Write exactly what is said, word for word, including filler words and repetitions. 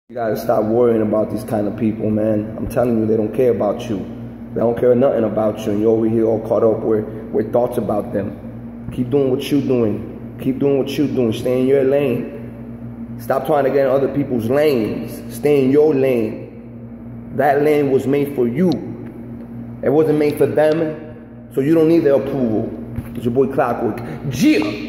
You gotta stop worrying about these kind of people, man. I'm telling you, they don't care about you. They don't care nothing about you, and you're over here all caught up with, with thoughts about them. Keep doing what you're doing. Keep doing what you're doing. Stay in your lane. Stop trying to get in other people's lanes. Stay in your lane. That lane was made for you. It wasn't made for them, so you don't need their approval. It's your boy Clockwork. Yeah!